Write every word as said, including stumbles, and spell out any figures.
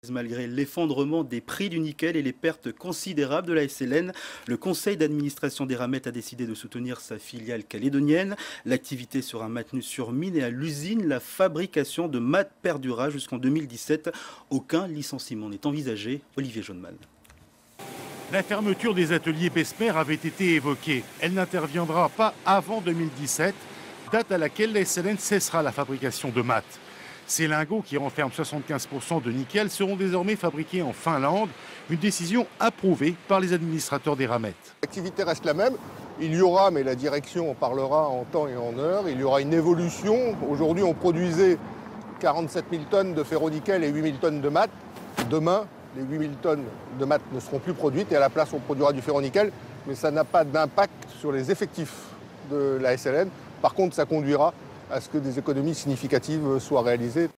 Malgré l'effondrement des prix du nickel et les pertes considérables de la S L N, le conseil d'administration d'Eramet a décidé de soutenir sa filiale calédonienne. L'activité sera maintenue sur mine et à l'usine, la fabrication de mat perdurera jusqu'en deux mille dix-sept. Aucun licenciement n'est envisagé. Olivier Jaunemal. La fermeture des ateliers Besmer avait été évoquée. Elle n'interviendra pas avant deux mille dix-sept, date à laquelle la S L N cessera la fabrication de mat. Ces lingots, qui renferment soixante-quinze pour cent de nickel, seront désormais fabriqués en Finlande, une décision approuvée par les administrateurs d'Eramet. L'activité reste la même. Il y aura, mais la direction en parlera en temps et en heure, il y aura une évolution. Aujourd'hui, on produisait quarante-sept mille tonnes de ferro-nickel et huit mille tonnes de mat. Demain, les huit mille tonnes de mat ne seront plus produites et à la place, on produira du ferro-nickel. Mais ça n'a pas d'impact sur les effectifs de la S L N. Par contre, ça conduira à ce que des économies significatives soient réalisées.